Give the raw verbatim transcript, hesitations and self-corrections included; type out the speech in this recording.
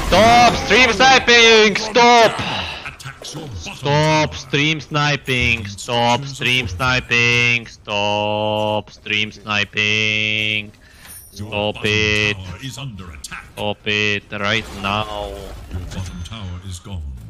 Stop stream sniping! Stop! Stop stream sniping! Stop stream sniping! Stop stream sniping! Stop it! Stop it right now! Your bottom tower is gone.